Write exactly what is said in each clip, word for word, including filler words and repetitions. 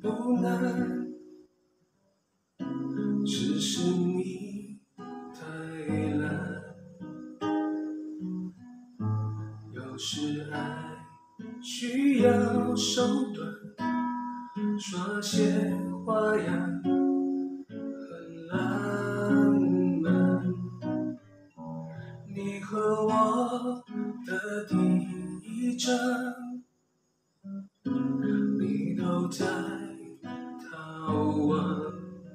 不难，只是你太懒。有时爱需要手段，耍些花样，很浪漫。你和我的第一章，你都在逃亡，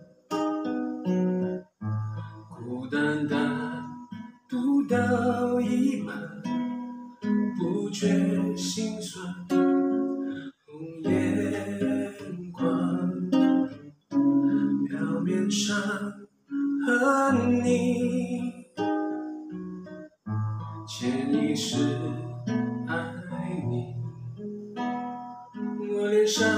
孤单单读到一半，不觉心酸，红眼眶，表面上和你潜意识爱你，我脸上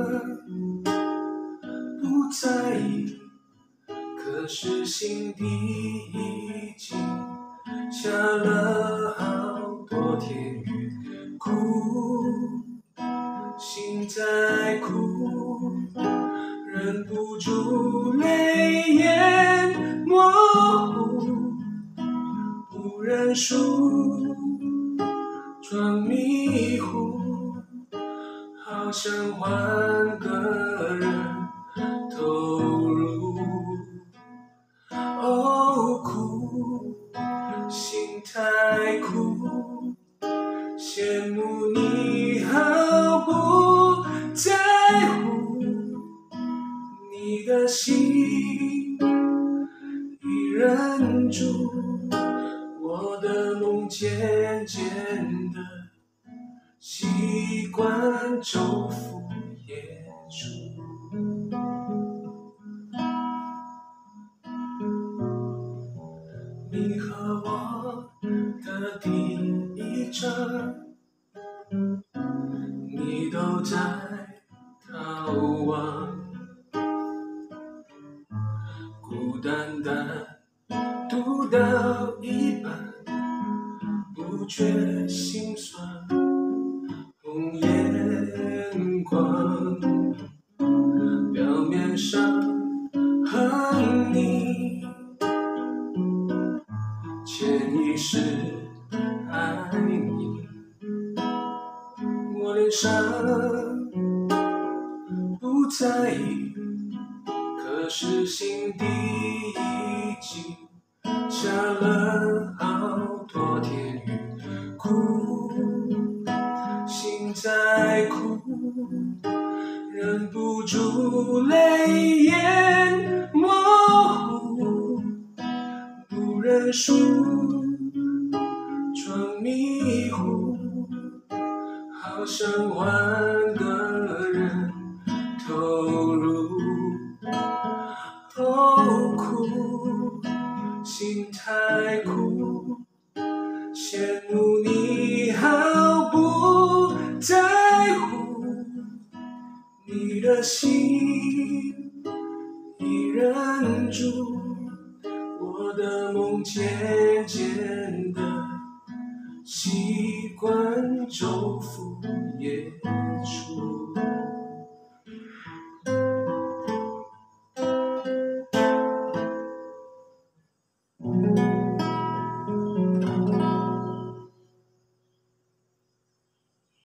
不在意，可是心底已经下了好多天雨，哭，心在哭，忍不住泪眼模糊，不认输，装迷糊，好想换个人投入。哦，苦，心太苦，羡慕你毫不在乎，你的心已忍住，我的梦渐渐的习惯周伏夜出。你和我的第一章，你都在逃亡，孤单单读到一半，不觉心酸，红眼眶，表面上和你潜意识爱你，我脸上不在意，可是心底已经下了好多天雨，哭，心在哭，忍不住泪眼模糊，不认输，装迷糊，好想换个人投入。哦，苦，心太苦，羡慕你毫不在乎，你的心已忍住，我的梦渐渐的习惯周伏夜出。